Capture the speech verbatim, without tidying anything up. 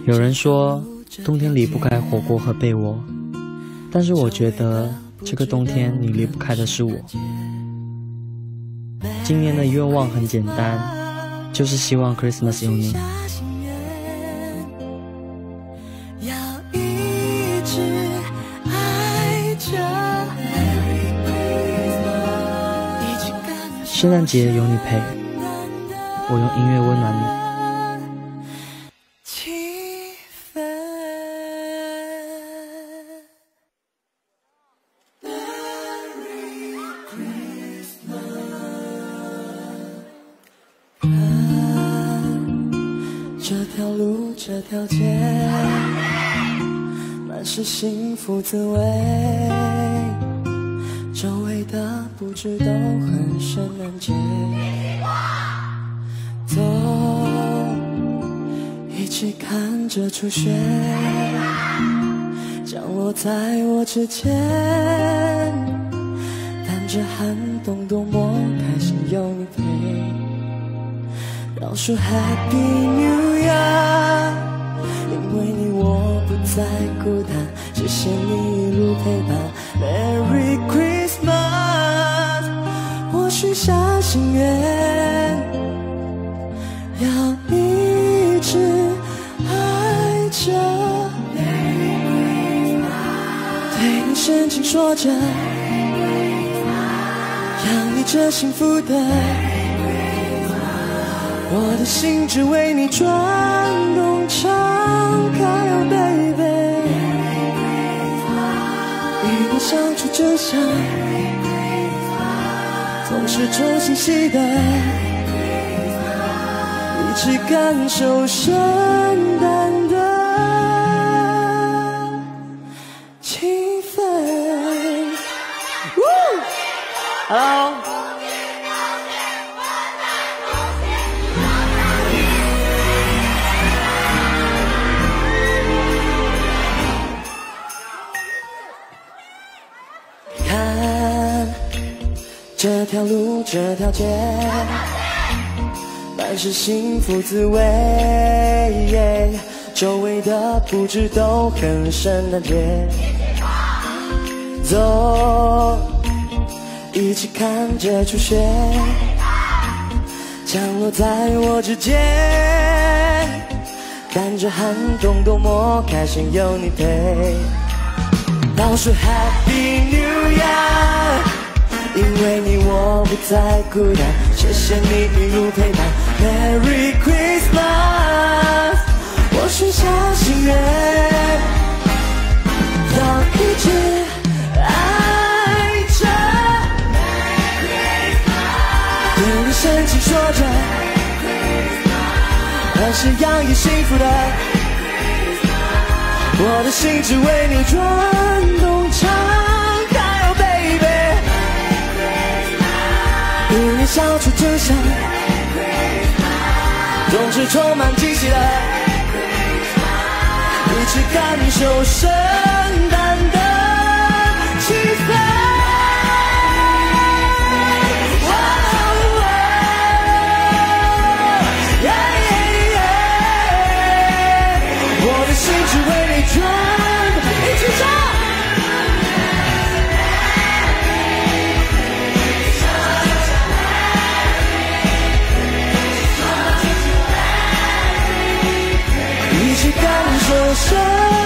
有人说冬天离不开火锅和被窝，但是我觉得这个冬天你离不开的是我。今年的愿望很简单，就是希望 Christmas 有你。圣诞节有你陪，我用音乐温暖你。 这条路，这条街，满是幸福滋味，周围的布置都很圣诞节。走，一起看着初雪降落在我指尖，带着寒冬，多么开心有你陪。要说 Happy New Year， 因为你我不再孤单，谢谢你一路陪伴。Merry Christmas， 我许下心愿，要一直爱着。对你深情说着，洋溢着幸福的。我的心只为你转动，敞开哦 baby， 与你相处就像总是充欣喜的，一起感受圣诞的气氛。 Hello，这条路，这条街，满是幸福滋味，周围的布置都很圣诞节。走，一起看着初雪降落在我指尖，带着寒冬，多么开心有你陪。倒数 Happy New Year，因为你我不再孤单，谢谢你一路陪伴。Merry Christmas， 我许下心愿，要一直爱着。对你深情说着，那是洋溢幸福的，我的心只为你转动，敞开哦 baby，与你相处就像总是充满惊喜的，一起感受圣诞的气氛。我的心只为你转，一起唱。一起感受圣